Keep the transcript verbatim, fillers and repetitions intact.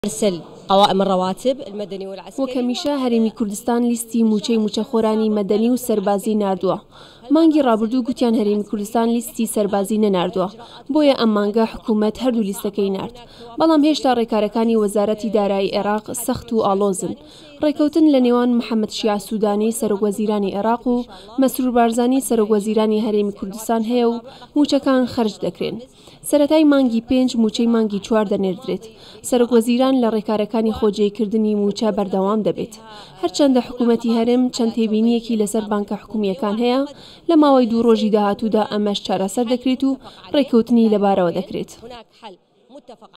أرسل قوائم الرواتب المدني والعسكري. وكميشا هرمي كردستان ليستي مووچەی مووچەخۆرانی مەدەنی و سەربازی ناردووە. مانگی ڕابردوو گوتیان هەرێمی کوردستان لیستی سەربازی نەناردووە، بۆیە ئەم مانگە حکوومەت هەردوو لیستەکەی نارد. بەڵام هێشتا ڕێکارەکانی وەزارەتی دارایی عێراق سەخت و ئاڵۆزن. ڕێکەوتن لە نێوان محەممەد شیع سوودانی سەرۆکوەزیرانی عێراق و مەسرور بارزانی سەرۆکوەزیرانی هەرێمی کوردستان هەیە و مووچەکان خەرج دەکرێن. سەرەتای مانگی پێنج مووچەی مانگی چوار دەنێردرێت. سەرۆکوەزیران لە ڕێکارەکانی خۆجێکردنی مووچە بەردەوام دەبێت. هەرچەندە حکوومەتی هەرێم چەند تێبینیەکی لەسەر بانکە حکوومیەکان هەیە، لە ماوەی دوو ڕۆژی داهاتوودا ئەمەش چارەسەر دەکرێت و ڕێکەوتنی لەبارەوە دەکرێت.